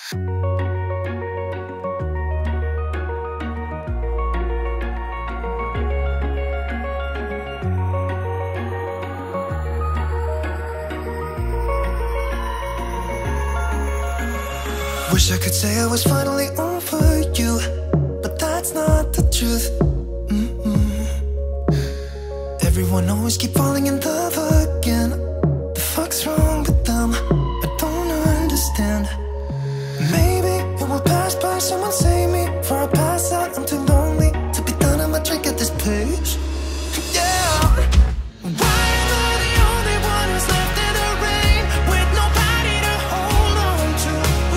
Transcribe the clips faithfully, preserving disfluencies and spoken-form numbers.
Wish I could say I was finally over you, but that's not the truth. Mm-mm. Everyone always keep falling in love again. The fuck's wrong with them? I don't understand. Maybe it will pass by, someone save me. For I pass out, I'm too lonely to be done. I'ma drink at this place. Yeah. Why am I the only one who's left in the rain with nobody to hold on to?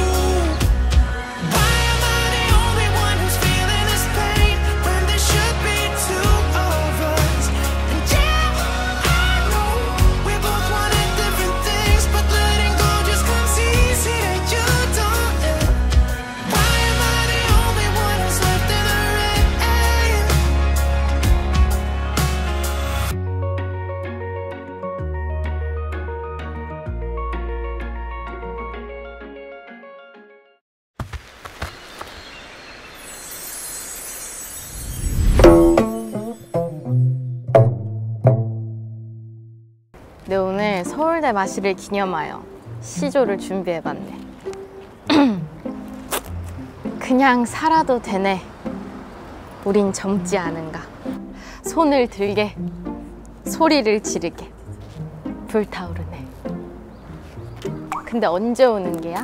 Why am I the only one who's feeling this pain when there should be two of us? And yeah, I know we both wanted different things, but letting go just comes easy and you don't. Yeah. Why am I the only one who's left in the rain? 네, 오늘 서울대 마실을 기념하여 시조를 준비해봤네. 그냥 살아도 되네. 우린 젊지 않은가. 손을 들게, 소리를 지르게, 불타오르네. 근데 언제 오는 게야?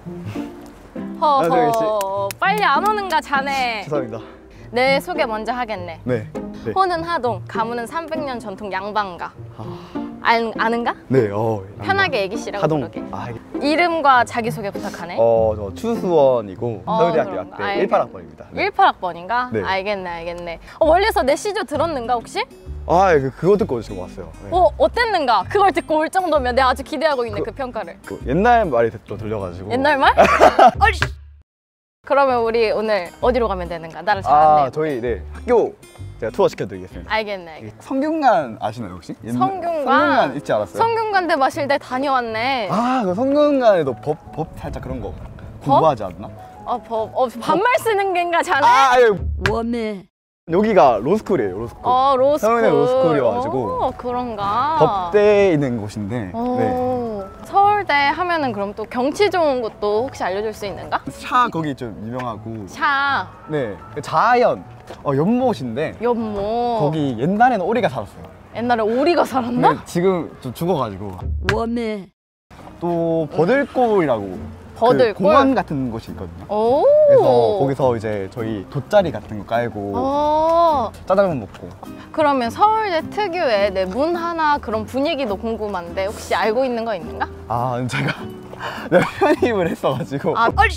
허허, 빨리 안 오는가 자네. 죄송합니다. 내 소개 먼저 하겠네. 네. 네. 호는 하동, 가문은 삼백 년 전통 양반가. 아... 아, 아는가? 네. 어, 편하게 애기씨라고 하동. 부르게. 아, 이름과 자기소개 부탁하네. 어, 저 추수원이고 어, 서울대학교 그런가? 약대 알겠- 일팔 학번입니다. 네. 일팔 학번인가? 네. 알겠네, 알겠네. 어, 멀리서 내 시조 들었는가 혹시? 아, 그, 그거 듣고 지금 왔어요. 네. 어, 어땠는가? 그걸 듣고 올 정도면 내가 아주 기대하고 있는 그, 그- 평가를. 그 옛날 말이 또 들려가지고. 옛날 말? 어이! 그러면 우리 오늘 어디로 가면 되는가? 나를 잘 아, 안내해. 저희 네 학교 제가 투어 시켜드리겠습니다. 알겠네, 알겠네. 성균관 아시나요 혹시? 옛날- 성균관? 성균관 있지 않았어요? 성균관대 마실대 다녀왔네. 아, 그 성균관에도 법, 법 살짝 그런 거 공부하지 않나? 어, 법, 어, 반말 쓰는 겐가 자네? 아, 아니, 워메. 여기가 로스쿨이에요, 로스쿨. 어, 로스쿨. 서울대 로스쿨이어가지고 오, 그런가? 법대에 있는 곳인데. 오, 네. 서울대 하면은 그럼 또 경치 좋은 곳도 혹시 알려줄 수 있는가? 차 거기 좀 유명하고. 샤, 네, 그 자연, 어, 연못인데 연못. 거기 옛날에는 오리가 살았어요. 옛날에 오리가 살았나? 근데 지금 좀 죽어가지고. 워메. 또 버들골이라고 버들골? 그 공원 같은 곳이 있거든요. 오. 그래서 거기서 이제 저희 돗자리 같은 거 깔고 어. 짜장면 먹고. 그러면 서울대 특유의 내 문화나 그런 분위기도 궁금한데 혹시 알고 있는 거 있는가? 아, 제가 내가 편입을 했어가지고. 아, 얼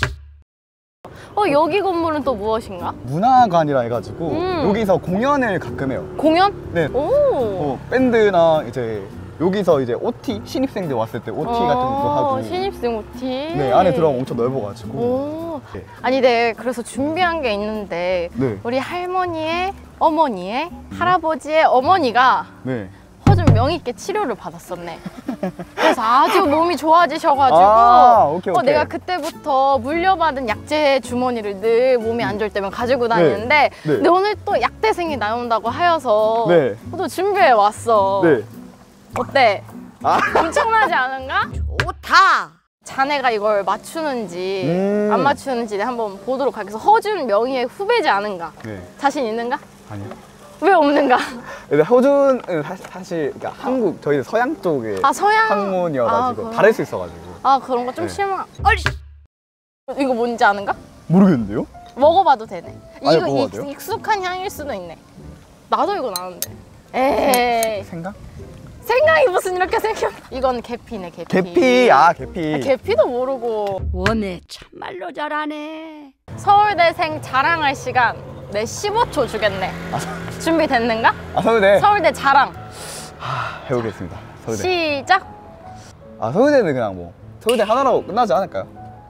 어, 여기 건물은 또 무엇인가? 문화관이라 해가지고 음. 여기서 공연을 가끔 해요. 공연? 네. 오. 어, 밴드나 이제 여기서 이제 오티 신입생들 왔을 때 오티 같은 것도 하고. 신입생 오티. 네, 안에 들어가면 엄청 넓어가지고. 오. 네. 아니, 네, 그래서 준비한 게 있는데 네. 우리 할머니의 어머니의 할아버지의 어머니가 네. 허준 명의있게 치료를 받았었네. 그래서 아주 몸이 좋아지셔가지고 아, 오케이, 어, 오케이. 내가 그때부터 물려받은 약재 주머니를 늘 몸이 안 좋을 때면 가지고 다니는데 네. 근데 오늘 또 약대생이 나온다고 하여서 네. 또 준비해 왔어. 네. 어때? 아. 엄청나지 않은가? 좋다. 자네가 이걸 맞추는지 음. 안 맞추는지 한번 보도록 하겠어. 허준 명의의 후배지 않은가? 네. 자신 있는가? 아니요. 왜 없는가? 근데 호준은 사실, 사실 그러니까 한국 저희는 서양 쪽의 아, 서양? 학문이어가지고 아, 그럼. 다를 수 있어가지고. 아, 그런 거 좀 네. 실망. 얼 이거 뭔지 아는가? 모르겠는데요? 먹어봐도 되네. 아니, 이거 먹어봐도 익, 돼요? 익숙한 향일 수도 있네. 나도 이건 아는데. 에이, 생각? 생각이 무슨 이렇게 생겨? 이건 계피네, 계피. 계피, 아 계피. 아, 계피도 모르고. 워메 참말로 잘하네. 서울대생 자랑할 시간 내 십오 초 주겠네. 준비됐는가? 아 서울대. 서울대 자랑. 하, 해보겠습니다. 서울대. 시작. 아 서울대는 그냥 뭐 서울대 하나로 끝나지 않을까요?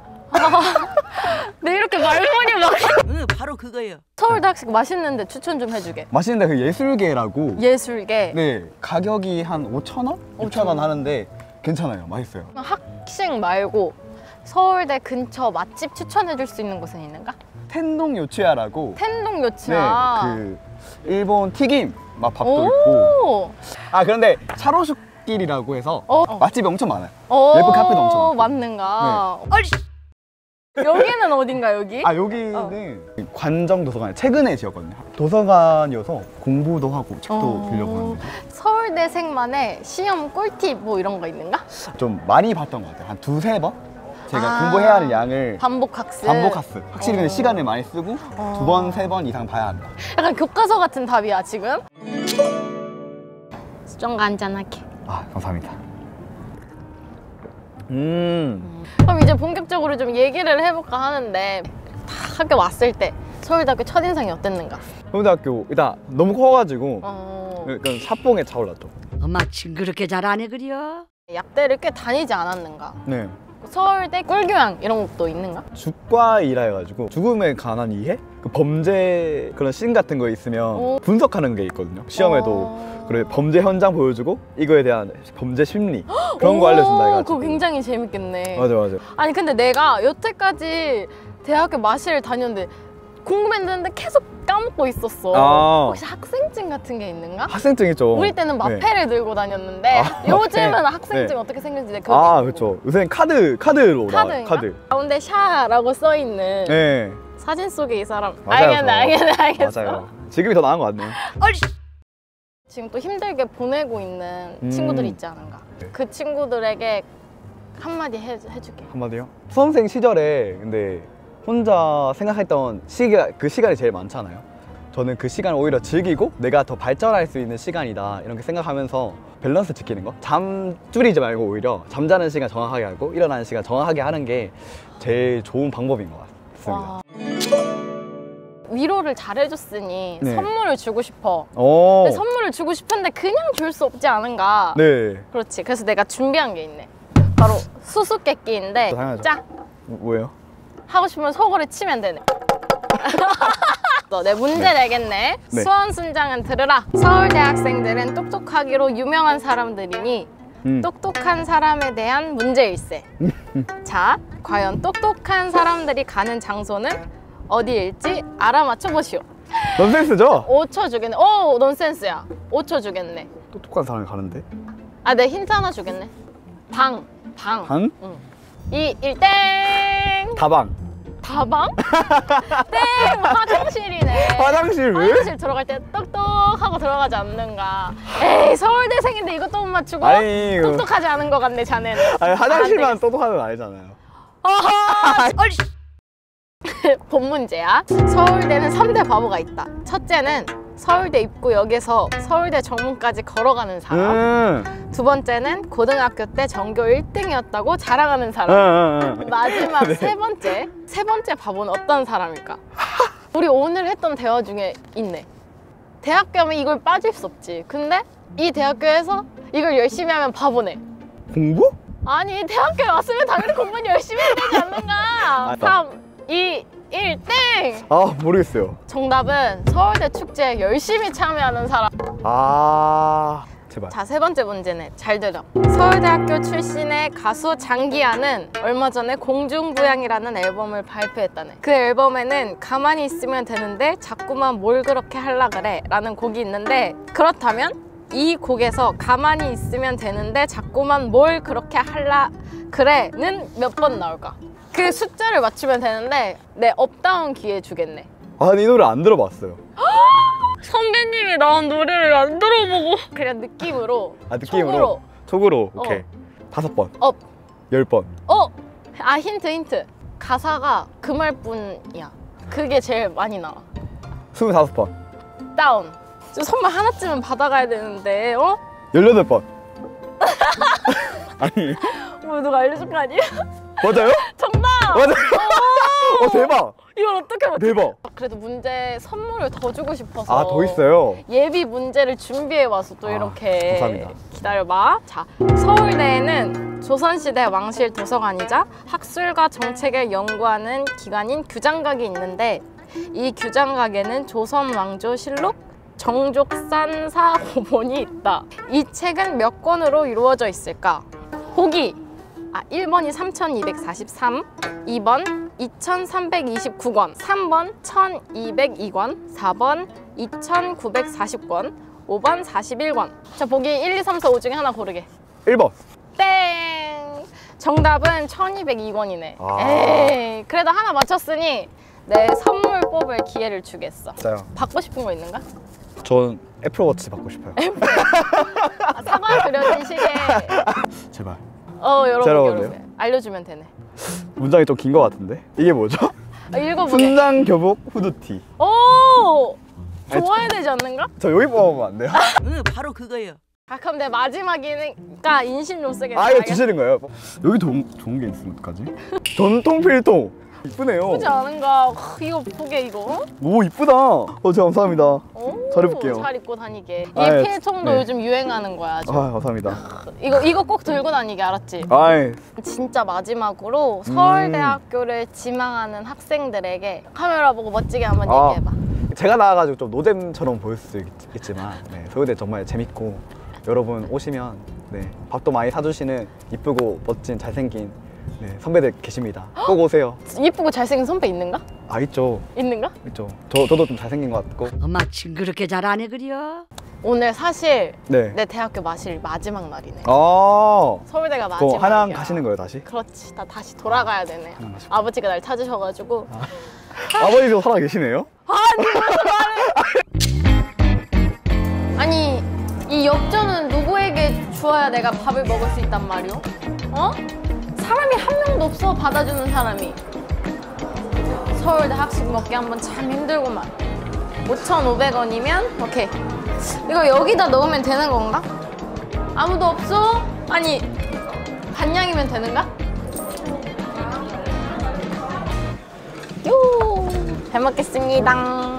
네, 이렇게 말문이 막. 응, 바로 그거예요. 서울대 학식 맛있는데 추천 좀 해주게. 맛있는데 그 예술계라고. 예술계. 네, 가격이 한 오천 원? 육천 원 하는데 괜찮아요. 맛있어요. 학식 말고 서울대 근처 맛집 추천해줄 수 있는 곳은 있는가? 텐동 요치야라고. 텐동 요치야. 네, 그 일본 튀김 맛 밥도 오. 있고. 아 그런데 차로슈길이라고 해서 어. 맛집이 엄청 많아요. 오, 예쁜 카페도 엄청 많고. 맞는가? 네. 얼씨. 여기는 어딘가 여기? 아 여기는 관정 도서관 최근에 지었거든요. 도서관이어서 공부도 하고 책도 어. 빌려보는데 서울대생만의 시험 꿀팁 뭐 이런 거 있는가? 좀 많이 봤던 것 같아요. 한 두세 번? 제가 아. 공부해야 하는 양을 반복 학습. 반복 학습. 확실히 근데 어. 시간을 많이 쓰고 어. 두 번, 세 번 이상 봐야 한다. 약간 교과서 같은 답이야 지금. 수정과 한잔하게. 아 감사합니다. 음. 그럼 이제 본격적으로 좀 얘기를 해볼까 하는데 다 학교 왔을 때 서울대학교 첫인상이 어땠는가? 서울대학교 일단 너무 커가지고 어... 약간 사뽕에 차올랐죠. 엄마 징그럽게 잘하네 그려. 약대를 꽤 다니지 않았는가? 네. 서울대 꿀교양 이런 것도 있는가? 죽과이라 해가지고 죽음에 관한 이해? 그 범죄 그런 씬 같은 거 있으면 오. 분석하는 게 있거든요. 시험에도 어... 그래 범죄 현장 보여주고 이거에 대한 범죄 심리 그런 거 알려준다 해가지고. 그거 굉장히 재밌겠네. 맞아 맞아. 아니 근데 내가 여태까지 대학교 마실을 다녔는데 궁금했는데 계속 까먹고 있었어. 아. 혹시 학생증 같은 게 있는가? 학생증 있죠. 우리 때는 마패를 들고 다녔는데 아, 요즘은 네. 학생증 네. 어떻게 생겼는지 그거 아 궁금해. 그렇죠. 요새는 카드 카드로 나와요. 카드인가? 카드. 가운데 샤라고 써있는 네. 사진 속에 이 사람. 맞아요, 알겠네 저. 알겠네 알겠어. 맞아요. 지금이 더 나은 것 같네요. 얼씨. 지금 또 힘들게 보내고 있는 음. 친구들이 있지 않은가? 네. 그 친구들에게 한마디 해, 해줄게. 한마디요? 수험생 시절에 근데 혼자 생각했던 시기가 그 시간이 제일 많잖아요. 저는 그 시간을 오히려 즐기고 내가 더 발전할 수 있는 시간이다 이렇게 생각하면서 밸런스 지키는 거. 잠 줄이지 말고 오히려 잠자는 시간 정확하게 하고 일어나는 시간 정확하게 하는 게 제일 좋은 방법인 것 같습니다. 와. 위로를 잘해줬으니 네. 선물을 주고 싶어. 오. 근데 선물을 주고 싶은데 그냥 줄 수 없지 않은가? 네. 그렇지. 그래서 내가 준비한 게 있네. 바로 수수께끼인데 당연하죠. 자, 뭐- 뭐예요? 하고 싶으면 속어를 치면 되네. 내 문제 네. 내겠네. 네. 수험순장은 들으라. 서울대 학생들은 똑똑하기로 유명한 사람들이니 음. 똑똑한 사람에 대한 문제일세. 자, 과연 똑똑한 사람들이 가는 장소는 어디일지 알아맞혀 보시오. 넌센스죠? 오 초 주겠네. 오, 넌센스야. 오 초 주겠네. 똑똑한 사람이 가는데? 아, 내 힌트 하나 주겠네. 방. 방. 방? 응. 이, 일, 땡! 다방. 다방? 땡! 화장실이네. 화장실 왜? 화장실 들어갈 때 똑똑하고 들어가지 않는가. 에이, 서울대생인데 이것도 못 맞추고? 아니, 이거- 똑똑하지 않은 것 같네, 자네는. 아니 화장실만 안 똑똑하는 건 아니잖아요. 어허! 얼씨. 본 문제야. 서울대는 삼 대 바보가 있다. 첫째는 서울대 입구역에서 서울대 정문까지 걸어가는 사람. 음. 두 번째는 고등학교 때 전교 일 등이었다고 자랑하는 응, 사람. 응, 응. 마지막 네. 세 번째. 세 번째 바보는 어떤 사람일까? 우리 오늘 했던 대화 중에 있네. 대학교 하면 이걸 빠질 수 없지. 근데 이 대학교에서 이걸 열심히 하면 바보네. 공부? 아니, 대학교에 왔으면 당연히 공부는 열심히 해야 되지 않는가? 아, 삼, 이, 일, 땡! 아 모르겠어요. 정답은 서울대 축제에 열심히 참여하는 사람. 아 제발. 자, 세 번째 문제네. 잘 들어. 서울대학교 출신의 가수 장기하는 얼마 전에 공중부양이라는 앨범을 발표했다네. 그 앨범에는 가만히 있으면 되는데 자꾸만 뭘 그렇게 할라 그래 라는 곡이 있는데, 그렇다면 이 곡에서 가만히 있으면 되는데 자꾸만 뭘 그렇게 할라 그래는 몇 번 나올까? 그 숫자를 맞추면 되는데 내 업다운 기회 주겠네. 아니 이 노래 안 들어봤어요. 선배님이 나온 노래를 안 들어보고 그냥 느낌으로. 아 느낌으로. 촉으로. 촉으로. 오케이. 어. 다섯 번. 업. 열 번. 어! 아, 힌트 힌트. 가사가 그 말뿐이야. 그게 제일 많이 나와. 스물다섯 번. 다운. 좀 선물 하나쯤은 받아가야 되는데, 어? 열여덟 번. 아니 뭐 누가 알려줄 거 아니야? 맞아요? 정답! 맞아요. 어 대박. 이걸 어떻게 맞지? 대박. 그래도 문제 선물을 더 주고 싶어서. 아 더 있어요. 예비 문제를 준비해 와서 또 아, 이렇게. 감사합니다. 기다려봐. 자, 서울대에는 조선시대 왕실 도서관이자 학술과 정책을 연구하는 기관인 규장각이 있는데, 이 규장각에는 조선 왕조 실록 정족산사 고본이 있다. 이 책은 몇 권으로 이루어져 있을까? 보기 아, 일 번이 삼천이백사십삼, 이 번 이천삼백이십구 권, 삼 번 천이백이 권, 사 번 이천구백사십 권, 오 번 사십일 권. 자, 보기 일, 이, 삼, 사, 오 중에 하나 고르게. 일 번. 땡! 정답은 천이백이 권이네. 아. 에이, 그래도 하나 맞췄으니 내 선물 뽑을 기회를 주겠어. 진짜요? 받고 싶은 거 있는가? 전 애플워치 받고 싶어요. 아, 사과 그려진 시계. 제발. 어, 여러분, 잘하는데요? 여러분. 알려주면 되네. 문장이 좀 긴 것 같은데? 이게 뭐죠? 아, 읽어보게. 분장 교복 후드티. 오! 아니, 좋아야 되지 않는가? 저 여기 뽑아보면 안 돼요? 응, 바로 그거예요. 아, 그럼 내 마지막이니까 인심 좀 쓰겠다. 아, 이거 주시는 거예요? 여기 도, 좋은 게 있으면 어떡하지? 전통 필통. 이쁘네요. 예쁘지 않은가? 크, 이거 보게, 이거. 오, 이쁘다. 어, 진짜 감사합니다. 오, 잘 입을게요. 잘 입고 다니게. 이 아, 예. 필통도 네. 요즘 유행하는 거야. 아주. 아, 감사합니다. 이거 이거 꼭 들고 다니게, 알았지? 아이, 진짜 마지막으로 음. 서울대학교를 지망하는 학생들에게 카메라 보고 멋지게 한번 아. 얘기해봐. 제가 나와가지고 좀 노잼처럼 보일 수 있, 있지만 네, 서울대 정말 재밌고 여러분 오시면 네, 밥도 많이 사주시는 이쁘고 멋진 잘생긴 네, 선배들 계십니다. 꼭 오세요. 이쁘고 잘생긴 선배 있는가? 아, 있죠. 있는가? 있죠. 저, 저도 좀 잘생긴 것 같고. 엄마 징그럽게 잘하네 그려. 오늘 사실 네. 내 대학교 마실 마지막 날이네. 아, 서울대가 그 마지막. 한양 가시는 거예요, 다시? 그렇지. 나 다시 돌아가야 되네. 한양 가시고. 아버지가 날 찾으셔가지고. 아버지도 살아 계시네요? 아니, 이 역전은 누구에게 주어야 내가 밥을 먹을 수 있단 말이오? 어? 사람이 한 명도 없어, 받아주는 사람이. 서울대 학식 먹기 한번 참 힘들구만. 오천오백 원이면 오케이. 이거 여기다 넣으면 되는 건가? 아무도 없어? 아니, 반냥이면 되는가? 요, 잘 먹겠습니다.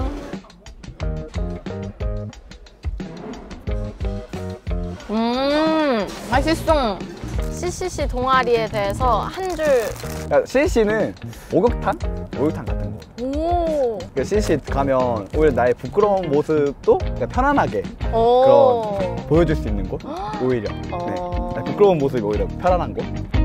음, 맛있어. 씨씨씨 동아리에 대해서 한 줄. 씨씨는 목욕탕? 목욕탕 같은 거. 오. 씨씨 가면 오히려 나의 부끄러운 모습도 그냥 편안하게 오. 그런 보여줄 수 있는 곳? 오히려. 네. 어. 부끄러운 모습이 오히려 편안한 곳?